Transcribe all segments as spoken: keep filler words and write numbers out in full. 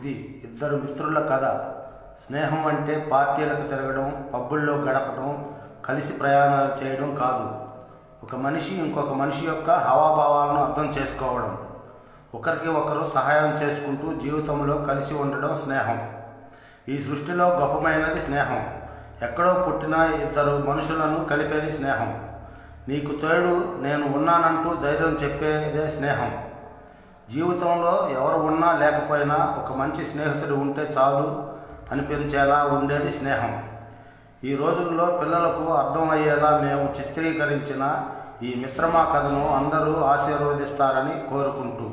ఇది ఇద్దరు మిత్రుల కథ. స్నేహం అంటే పార్టీలకు తిరగడం, పబ్బుల్లో గడపడం, కలిసి ప్రయాణాలు చేయడం కాదు. ఒక మనిషి ఇంకొక మనిషి యొక్క హావభావాలను అర్థం చేసుకోవడం, ఒకరికి ఒకరు సహాయం చేసుకుంటూ జీవితంలో కలిసి ఉండడం స్నేహం. ఈ సృష్టిలో గొప్పమైనది స్నేహం. ఎక్కడో పుట్టిన ఇద్దరు మనుషులను కలిపేది స్నేహం. నీకు తోడు నేను ఉన్నానంటూ ధైర్యం చెప్పేదే స్నేహం. జీవితంలో ఎవరు ఉన్నా లేకపోయినా ఒక మంచి స్నేహితుడు ఉంటే చాలు అనిపించేలా ఉండేది స్నేహం. ఈ రోజుల్లో పిల్లలకు అర్థమయ్యేలా మేము చిత్రీకరించిన ఈ మిత్రమా కథను అందరూ ఆశీర్వదిస్తారని కోరుకుంటూ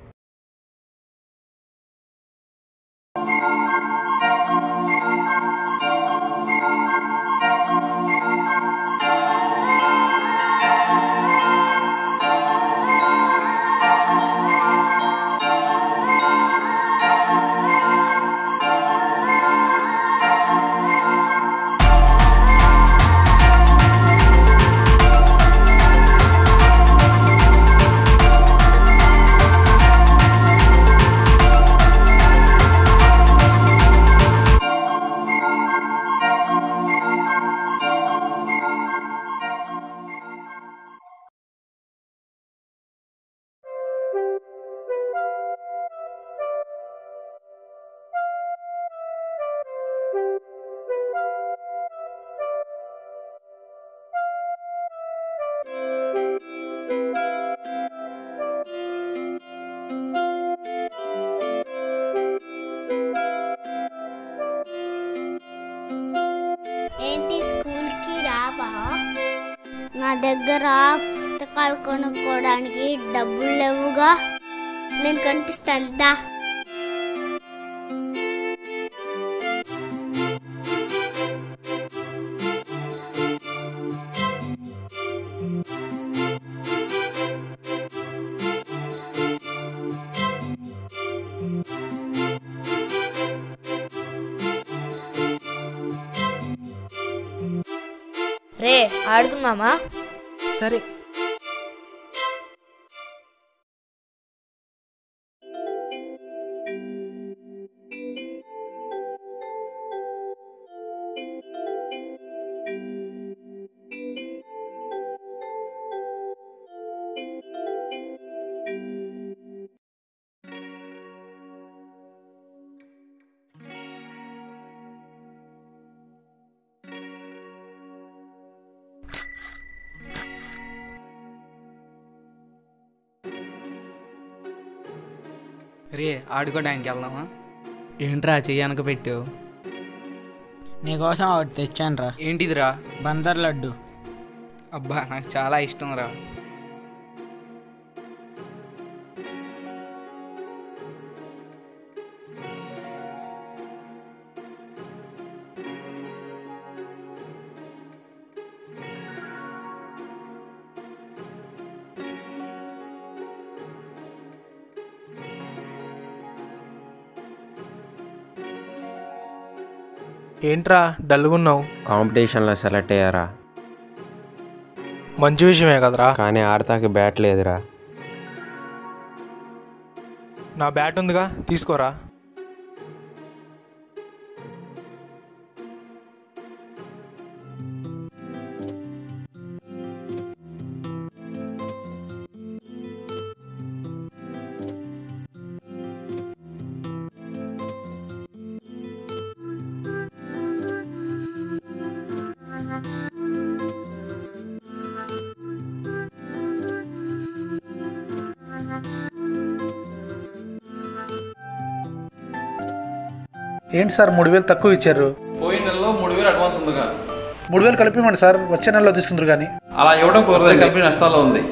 ఏంటి స్కూల్కి రావా? నా దగ్గర పుస్తకాలు కొనుక్కోవడానికి డబ్బులు లేవుగా. నేను కనిపిస్తాను. రే ఆడుకుందామా? సరే. రే ఆడుకోవడానికి వెళ్దామా? ఏంట్రా చెయ్యనక పెట్టావు? నీకోసం ఒకటి తెచ్చాను రా. ఏంటిదిరా? బందర్ లడ్డు. అబ్బా నాకు చాలా ఇష్టం రా. ఏంట్రా డల్గున్నావు? కాంపిటీషన్లో సెలెక్ట్ అయ్యారా? మంచి విషయమే కదరా. కానీ ఆడతాకి బ్యాట్ లేదురా. నా బ్యాట్ ఉందిగా, తీసుకోరా. ఏంటి సార్ మూడు వేలు తక్కువ ఇచ్చారు? పోయిన నెలలో మూడు వేలు అడ్వాన్స్ ఉందిగా. మూడు వేలు కలిపివ్వండి సార్, వచ్చే నెలలో తీసుకుందరు. కానీ అలా ఇవ్వడం కుదరదు, కంపెనీ నష్టాల్లో ఉంది.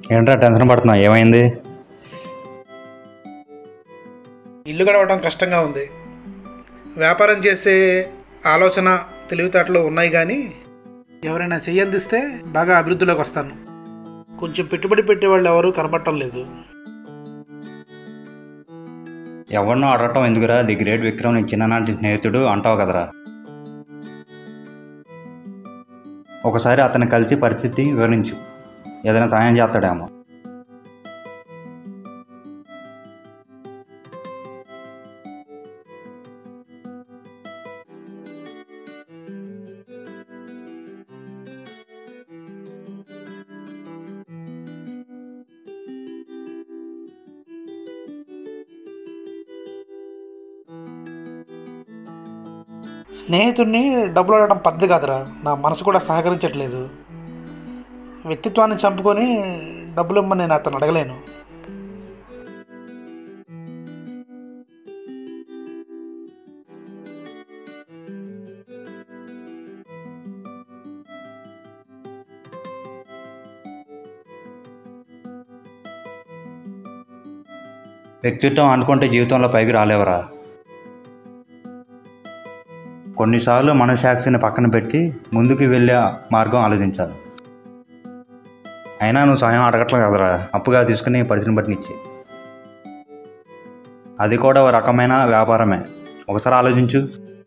ఏంట్రా టెన్షన్ పడుతున్నావు, ఏమైంది? ఇల్లు గడవడం కష్టంగా ఉంది. వ్యాపారం చేసే ఆలోచన తెలివితేటలు ఉన్నాయి, కానీ ఎవరైనా చెయ్యందిస్తే బాగా అభివృద్ధిలోకి వస్తాను. కొంచెం పెట్టుబడి పెట్టేవాళ్ళు ఎవరు కనపడటం లేదు. ఎవరినో అడగటం ఎందుకురా, ది గ్రేట్ విక్రమ్ నీ చిన్ననాటి స్నేహితుడు అంటావు కదరా. ఒకసారి అతన్ని కలిసి పరిస్థితి వివరించు, ఏదైనా సాయం చేస్తాడేమో. స్నేహితుడిని డబ్బులు అడగడం పద్ధతి కాదురా. నా మనసు కూడా సహకరించట్లేదు. వ్యక్తిత్వాన్ని చంపుకొని డబ్బులు ఇమ్మని నేను అతను అడగలేను. వ్యక్తిత్వం అనుకుంటే జీవితంలో పైకి రాలేవరా. కొన్నిసార్లు మనసాక్షిని పక్కన పెట్టి ముందుకు వెళ్ళే మార్గం ఆలోచించాలి. అయినా నువ్వు సాయం అడగట్లేదు కదరా, అప్పుగా తీసుకుని పరిస్థితిని బట్టి ఇచ్చి. అది కూడా ఒక రకమైన వ్యాపారమే. ఒకసారి ఆలోచించు.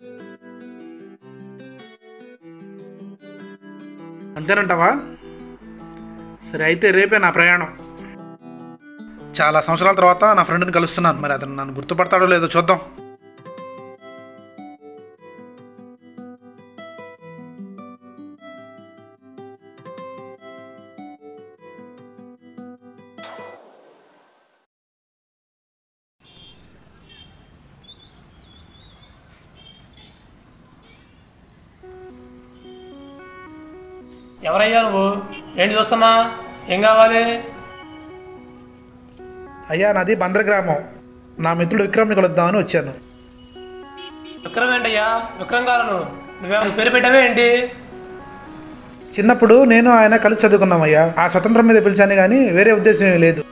అంతేనంటావా? సరే, అయితే రేపే నా ప్రయాణం. చాలా సంవత్సరాల తర్వాత నా ఫ్రెండ్ని కలుస్తున్నాను. మరి అతను నన్ను గుర్తుపడతాడో లేదో చూద్దాం. ఎవరయ్యా నువ్వు? ఏంటి చూస్తున్నా? ఏం కావాలి? అయ్యా, నాది బంద్ర గ్రామం. నా మిత్రుడు విక్రమ్ని కలుద్దామని వచ్చాను. విక్రమ్ ఏంటయ్యా? విక్రమ్ గారు నువ్వేమైనా పేరు పెట్టావే ఏంటి? చిన్నప్పుడు నేను ఆయన కలిసి చదువుకున్నామయ్యా. ఆ స్వతంత్రం మీద పిలిచాను, కానీ వేరే ఉద్దేశం ఏమీ లేదు.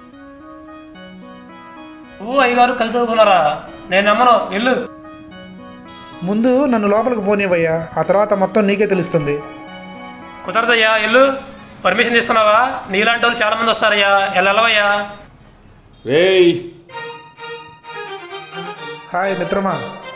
నువ్వు అయ్యగారు కలిసి చదువుకున్నారా? నేను నమ్మను, వెళ్ళు. ముందు నన్ను లోపలికి పోనివయ్యా, ఆ తర్వాత మొత్తం నీకే తెలుస్తుంది. కుదరదయ్యా, వెళ్ళు. పర్మిషన్ తీసుకున్నావా? నీలాంటి వాళ్ళు చాలా మంది వస్తారయ్యా, వెళ్ళవయ్యా. హాయ్ మిత్రమా.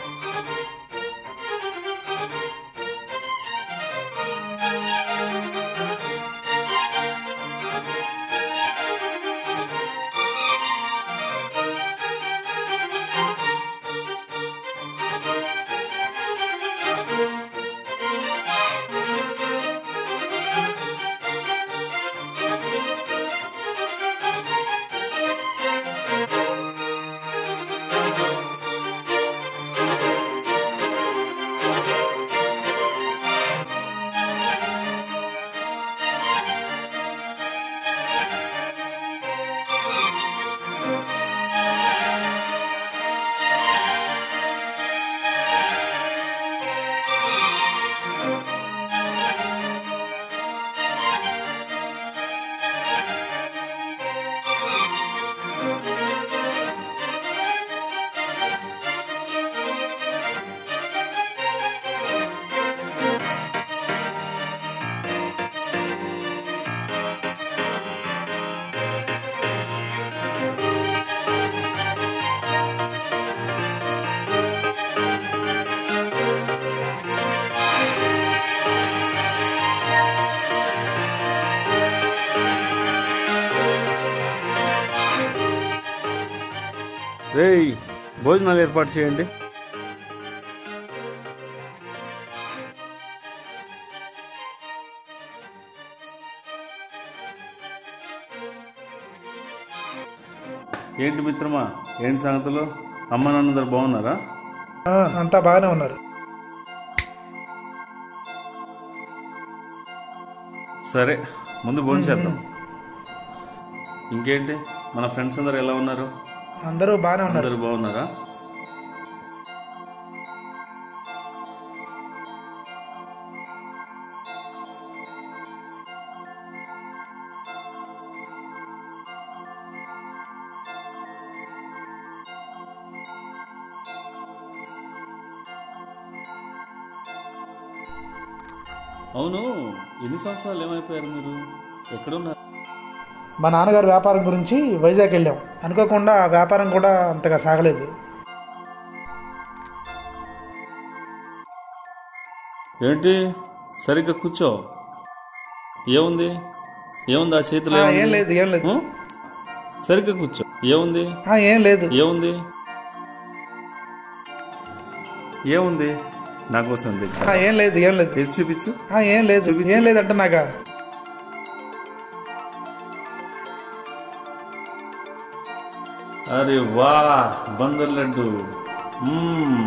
రేయ్, భోజనాలు ఏర్పాటు చేయండి. ఏంటి మిత్రమా, ఏంటి సంగతులు? అమ్మ నాన్నందరు బాగున్నారా? అంతా బాగానే ఉన్నారు. సరే, ముందు భోజనం చేద్దాం. ఇంకేంటి, మన ఫ్రెండ్స్ అందరు ఎలా ఉన్నారు? అందరూ బాగానే ఉన్నారు. అందరూ బాగున్నారా? అవును, ఎన్ని సంవత్సరాలు ఏమైపోయారు మీరు? ఎక్కడున్నారు? మా నాన్నగారు వ్యాపారం గురించి వైజాగ్ వెళ్ళాం. అనుకోకుండా ఆ వ్యాపారం కూడా అంతగా సాగలేదు. ఏంటి, సరిగ్గా కూర్చో. ఏముంది ఏముంది ఆ చేతిలో? ఏం లేదు ఏం లేదు సరిగ్గా కూర్చో. ఏముంది ఏం లేదు ఏముంది ఏముంది నా కోసం తెచ్చా. ఏం లేదు ఏం లేదు ఇది చూపించు. ఏం లేదు ఏం లేదు అంటే నాగా. అరే వా, బందర్ లడ్డు. మ్మ్.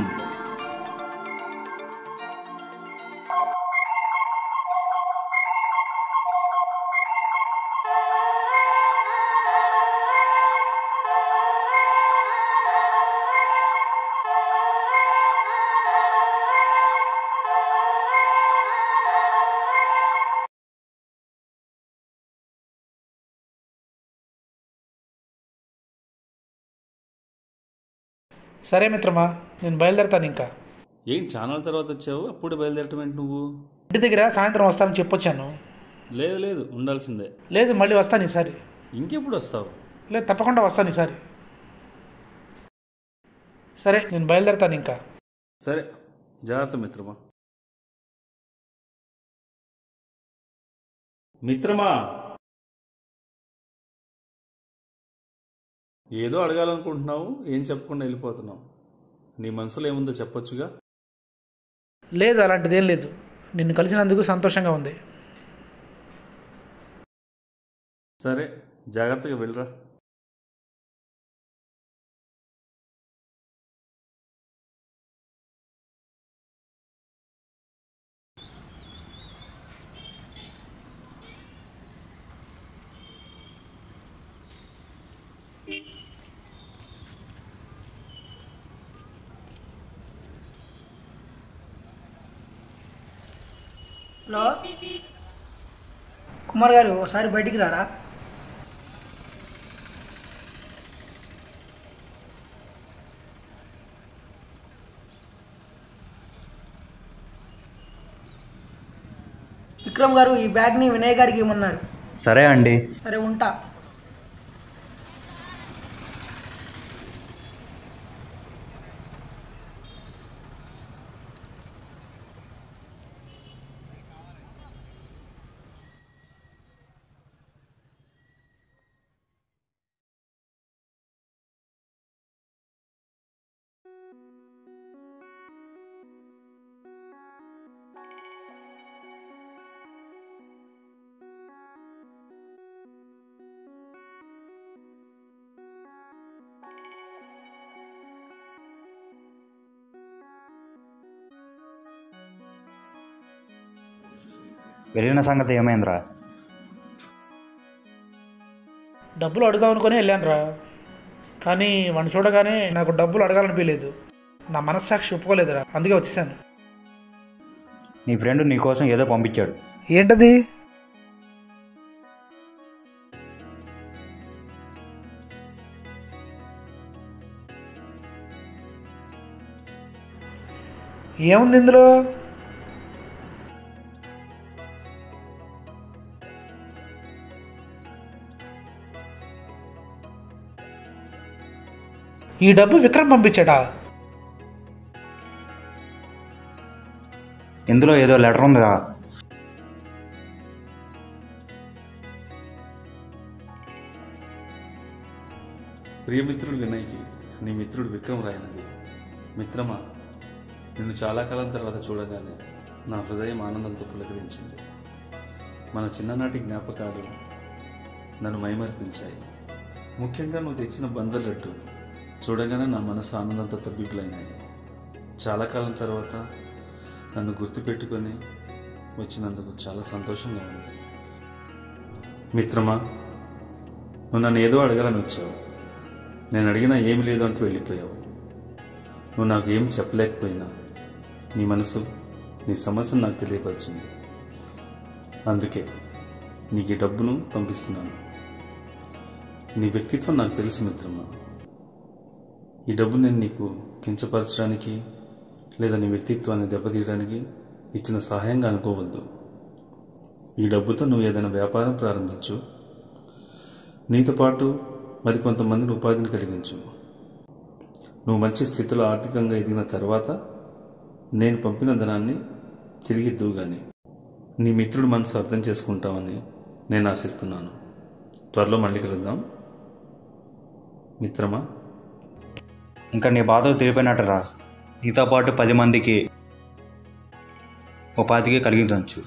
సరే మిత్రమా, నేను బయలుదేరుతాను. ఇంకా ఏంటి ఛానల్ తర్వాత వచ్చావు? అప్పుడు బయలుదేరటం ఏంటి నువ్వు? ఇంటి దగ్గర సాయంత్రం వస్తానని చెప్పొచ్చాను. లేదు లేదు, ఉండాల్సిందే. లేదు, మళ్ళీ వస్తాను ఈసారి. ఇంకెప్పుడు వస్తావు? లేదు, తప్పకుండా వస్తాను ఈసారి. సరే, నేను బయలుదేరుతాను ఇంకా. సరే, జాగ్రత్త మిత్రమా. మిత్రమా, ఏదో అడగాలనుకుంటున్నావు, ఏం చెప్పకుండా వెళ్ళిపోతున్నావు. నీ మనసులో ఏముందో చెప్పొచ్చుగా. లేదు, అలాంటిదేం లేదు. నిన్ను కలిసినందుకు సంతోషంగా ఉంది. సరే, జాగ్రత్తగా వెళ్ళరా. హలో కుమార్ గారు, ఒకసారి బయటికి రారా? విక్రమ్ గారు, ఈ బ్యాగ్ని వినయ్ గారికి ఇవ్వమన్నారు. సరే అండి. సరే, ఉంటా. వెళ్ళిన సంగతి ఏమైందిరా? డబ్బులు అడుగుదాం అనుకుని వెళ్ళాను రా. కానీ వాడిని చూడగానే నాకు డబ్బులు అడగాలనిపించలేదు. నా మనస్సాక్షి ఒప్పుకోలేదురా, అందుకే వచ్చేసాను. నీ ఫ్రెండ్ నీ కోసం ఏదో పంపించాడు. ఏంటది? ఏముంది ఇందులో? ఈ డబ్బు విక్రమ్ పంపించాడా? ఇందులో ఏదో లెటర్ ఉందిగా. ప్రియమిత్రుడు వినయ్కి నీ మిత్రుడు విక్రమ్ రాయనది. మిత్రమా, నిన్ను చాలా కాలం తర్వాత చూడగానే నా హృదయం ఆనందంతో పులకరించింది. మన చిన్ననాటి జ్ఞాపకాలు నన్ను మైమర్పించాయి. ముఖ్యంగా నువ్వు తెచ్చిన బందర్ లడ్డు చూడగానే నా మనసు ఆనందంతో తబ్బిబ్బులైనాయి. చాలా కాలం తర్వాత నన్ను గుర్తుపెట్టుకొని వచ్చినందుకు చాలా సంతోషంగా ఉంది. మిత్రమా, నువ్వు నన్ను ఏదో అడగాలని వచ్చావు. నేను అడిగినా ఏమి లేదు అంటూ వెళ్ళిపోయావు. నువ్వు నాకు ఏం చెప్పలేకపోయినా నీ మనసు నీ సమస్యను నాకు తెలియపరిచింది. అందుకే నీకు ఈ డబ్బును పంపిస్తున్నాను. నీ వ్యక్తిత్వం నాకు తెలుసు మిత్రమా. ఈ డబ్బు నేను నీకు కించపరచడానికి లేదా నీ వ్యక్తిత్వాన్ని దెబ్బతీయడానికి ఇచ్చిన సహాయంగా అనుకోవద్దు. ఈ డబ్బుతో నువ్వు ఏదైనా వ్యాపారం ప్రారంభించు. నీతో పాటు మరికొంతమందిని ఉపాధిని కలిగించు. నువ్వు మంచి స్థితిలో ఆర్థికంగా ఎదిగిన తర్వాత నేను పంపిన ధనాన్ని తిరిగిద్దువు గాని. నీ మిత్రుడు మనసు అర్థం చేసుకుంటావని నేను ఆశిస్తున్నాను. త్వరలో మళ్ళీ కలుద్దాం మిత్రమా. ఇంకా నీ బాధలు తెలిపోయినట్టు రా. నీతో పాటు పది మందికి ఉపాధికి కలిగించవచ్చు.